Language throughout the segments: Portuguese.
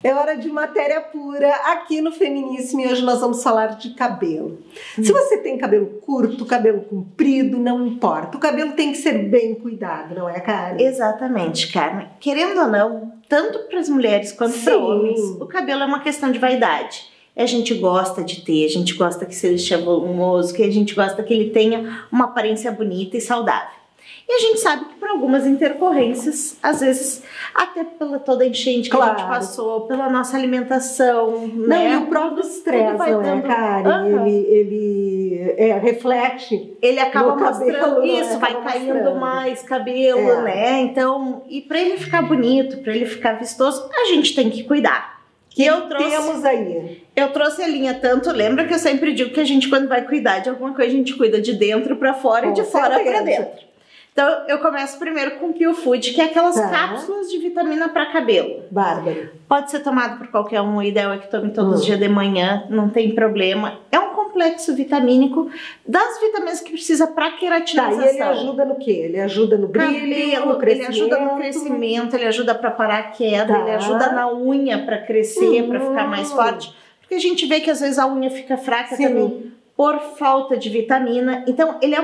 É hora de matéria pura aqui no Feminíssimo e hoje nós vamos falar de cabelo. Se você tem cabelo curto, cabelo comprido, não importa. O cabelo tem que ser bem cuidado, não é, Karen? Exatamente, Carmen. Querendo ou não, tanto para as mulheres quanto para homens, o cabelo é uma questão de vaidade. A gente gosta de ter, a gente gosta que seja volumoso, que a gente gosta que ele tenha uma aparência bonita e saudável. E a gente sabe que por algumas intercorrências, às vezes, até pela toda a enchente que a gente passou, pela nossa alimentação, não, né? E o próprio estresse, não é, Karen? Ele reflete. Ele acaba mostrando cabelo, isso, vai caindo mais cabelo, né? Então, e para ele ficar bonito, para ele ficar vistoso, a gente tem que cuidar. Temos aí? Eu trouxe a linha tanto, lembra que eu sempre digo que a gente, quando vai cuidar de alguma coisa, a gente cuida de dentro para fora e de fora para dentro. Então, eu começo primeiro com o Peel Food, que é aquelas cápsulas de vitamina para cabelo. Bárbaro. Pode ser tomado por qualquer um, o ideal é que tome todos os dias de manhã, não tem problema. É um complexo vitamínico das vitaminas que precisa para queratinização. E ele ajuda no quê? Ele ajuda no brilho, no crescimento? Ele ajuda no crescimento, ele ajuda para parar a queda, ele ajuda na unha para crescer, para ficar mais forte. Porque a gente vê que às vezes a unha fica fraca também por falta de vitamina. Então, ele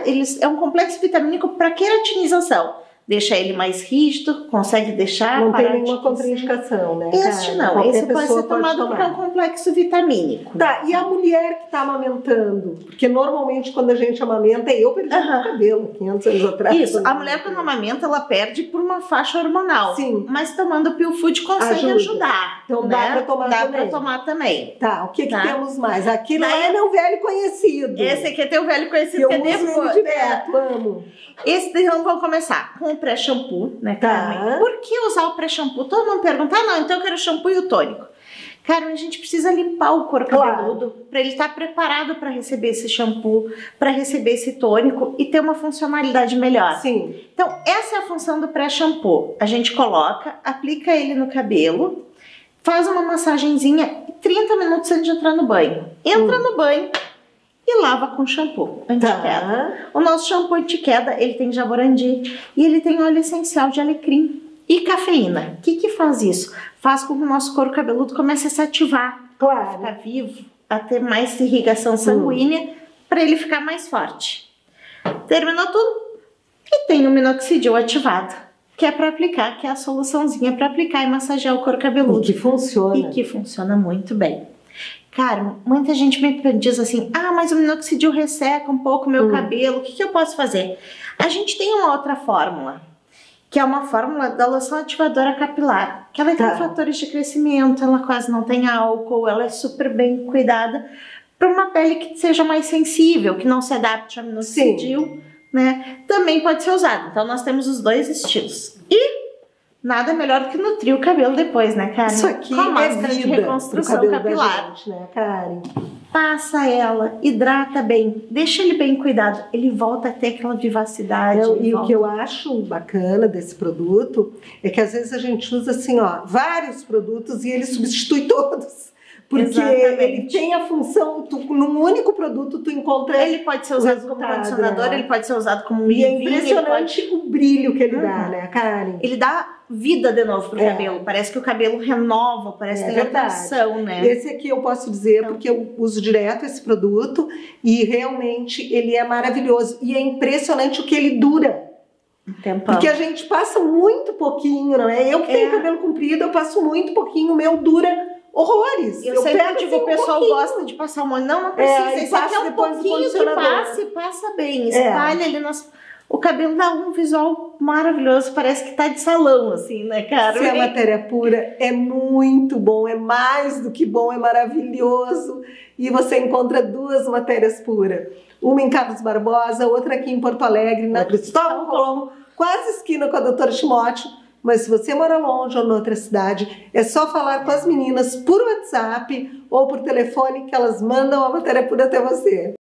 é um complexo vitamínico para queratinização. Deixa ele mais rígido, consegue deixar... Não tem nenhuma contraindicação, né? Este não, esse pode ser tomado porque é um complexo vitamínico. E a mulher que está amamentando? Porque normalmente quando a gente amamenta, eu perdi o cabelo 500 anos atrás. Isso, a mulher quando amamenta, ela perde por uma faixa hormonal. Sim. Mas tomando o Peel Food consegue ajudar. Então dá para tomar também. Dá para tomar também. O que temos mais? Aqui não é meu velho conhecido. Esse aqui é teu velho conhecido. Eu uso ele direto, amo. Esse então vamos começar com o pré-shampoo, né, Carmen? Por que usar o pré-shampoo? Todo mundo pergunta, não, então eu quero o shampoo e o tônico. Carmen, a gente precisa limpar o couro cabeludo para ele estar preparado para receber esse shampoo, para receber esse tônico e ter uma funcionalidade melhor. Sim. Então, essa é a função do pré-shampoo. A gente coloca, aplica ele no cabelo, faz uma massagenzinha 30 minutos antes de entrar no banho. Entra no banho e lava com shampoo anti-queda. O nosso shampoo anti-queda, ele tem jaborandi e ele tem óleo essencial de alecrim e cafeína. O que faz isso? Faz com que o nosso couro cabeludo comece a se ativar, ficar vivo, a ter mais irrigação sanguínea para ele ficar mais forte. Terminou tudo e tem o minoxidil ativado, que é para aplicar, que é a soluçãozinha para aplicar e massagear o couro cabeludo. E que funciona. E que funciona muito bem. Carmen, muita gente me diz assim, mas o minoxidil resseca um pouco o meu cabelo, o que eu posso fazer? A gente tem uma outra fórmula, que é uma fórmula da loção ativadora capilar, que ela tem fatores de crescimento, ela quase não tem álcool, ela é super bem cuidada para uma pele que seja mais sensível, que não se adapte ao minoxidil, né? Também pode ser usado. Então nós temos os dois estilos. E nada melhor do que nutrir o cabelo depois, né, Karen? Isso aqui com a máscara de reconstrução capilar. Gente, né, Karen? Passa ela, hidrata bem, deixa ele bem cuidado, ele volta a ter aquela vivacidade. E o que eu acho bacana desse produto é que às vezes a gente usa assim, vários produtos e ele substitui todos. Porque ele tem a função, num único produto tu encontra. Ele pode ser usado como condicionador, ele pode ser usado como E é impressionante o brilho que ele dá, né, Karen? Ele dá vida de novo pro cabelo. Parece que o cabelo renova, parece que tem atração, né? Esse aqui eu posso dizer porque eu uso direto esse produto e realmente ele é maravilhoso. E é impressionante o que ele dura. Porque a gente passa muito pouquinho, não é? Eu que tenho cabelo comprido, eu passo muito pouquinho, o meu dura horrores. Eu sempre digo, o pessoal gosta de passar um monte. Não precisa. Isso aqui é um pouquinho que passa e passa bem. Espalha ali o cabelo dá um visual maravilhoso. Parece que tá de salão, assim, né, cara? Se é matéria pura, é muito bom. É mais do que bom, é maravilhoso. E você encontra duas matérias puras. Uma em Carlos Barbosa, outra aqui em Porto Alegre, na Cristóvão Colombo, quase esquina com a doutora Timóteo. Mas se você mora longe ou em outra cidade, é só falar com as meninas por WhatsApp ou por telefone que elas mandam a matéria pura até você.